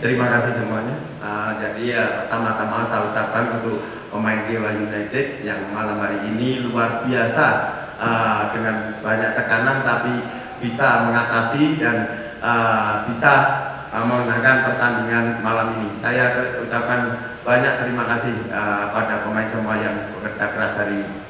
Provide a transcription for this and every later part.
terima kasih semuanya. Jadi ya pertama-tama saya ucapkan untuk pemain Dewa United yang malam hari ini luar biasa dengan banyak tekanan tapi bisa mengatasi dan bisa memenangkan pertandingan malam ini. Saya ucapkan banyak terima kasih pada pemain semua yang bekerja keras hari ini.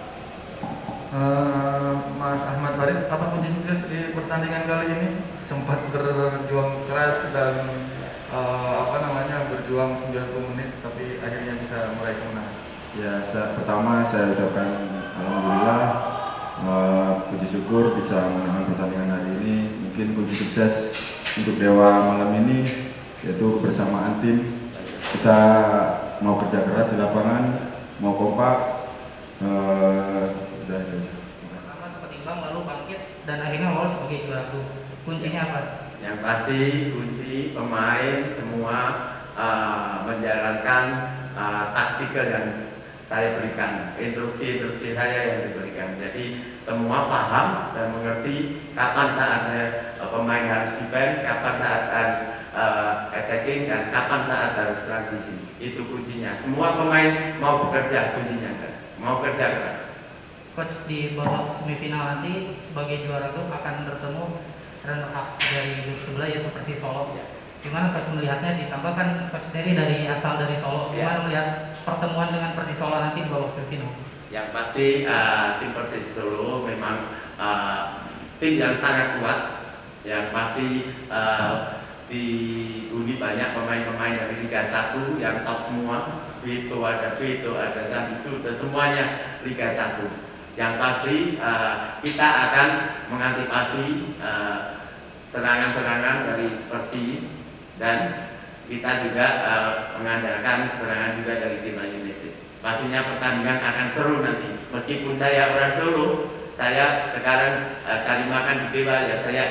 Mas Ahmad Faris, apa kunci sukses di pertandingan kali ini? Sempat berjuang keras dan berjuang 90 menit, tapi akhirnya bisa meraih kemenangan. Ya, pertama saya ucapkan alhamdulillah, puji syukur bisa menangkan pertandingan hari ini. Mungkin kunci sukses untuk Dewa malam ini yaitu kebersamaan tim. Kita mau kerja keras di lapangan, mau kompak. Pertama sempat imbang lalu bangkit dan akhirnya lolos sebagai juara grup. Kuncinya apa? Yang pasti kunci pemain semua menjalankan taktikal yang saya berikan, instruksi saya yang diberikan. Jadi semua paham dan mengerti kapan saatnya pemain harus defend, kapan saat harus attacking, dan kapan saat harus transisi. Itu kuncinya. Semua pemain mau bekerja, kuncinya kan? Mau kerja keras. Coach, di babak semifinal nanti sebagai juara grup akan bertemu runner up dari grup sebelah yaitu Persis Solo. Gimana Coach melihatnya, ditambahkan Coach dari asal dari Solo, gimana melihat pertemuan dengan Persis Solo nanti di babak semifinal? Yang pasti tim Persis Solo memang tim yang sangat kuat. Yang pasti dihuni banyak pemain-pemain dari Liga 1 yang top semua. Vito, ada Sandisu, semuanya Liga 1. Yang pasti kita akan mengantisipasi serangan-serangan dari Persis, dan kita juga mengandalkan serangan juga dari Dewa United. Pastinya pertandingan akan seru nanti. Meskipun saya orang Solo, saya sekarang cari makan di Dewa, ya saya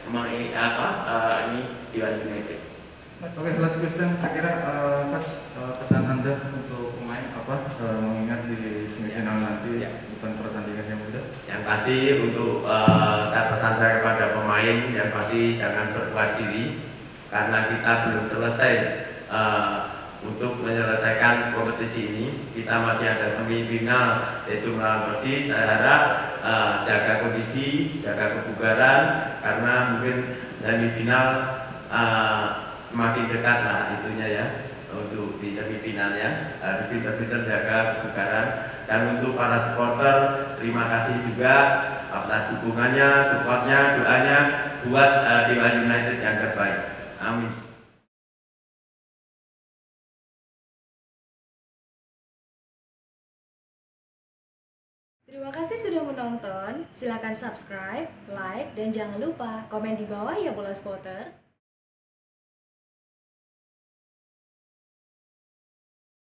ini Dewa United. Oke, last question. Saya kira pesan Anda untuk pemain mengingat di semifinal nanti bukan pertandingan yang mudah. Yang pasti untuk pesan saya kepada pemain, yang pasti jangan berpuas diri karena kita belum selesai untuk menyelesaikan kompetisi ini. Kita masih ada semifinal yaitu melawan Persis. Saya harap jaga kondisi, jaga kebugaran, karena mungkin semifinal semakin dekat lah itunya ya. Untuk di semifinal ya harus pintar-pintar jaga kebugaran. Dan untuk para supporter, terima kasih juga atas dukungannya, supportnya, doanya buat Dewa United yang terbaik. Amin. Terima kasih sudah menonton. Silakan subscribe, like, dan jangan lupa komen di bawah ya Bola Spotter.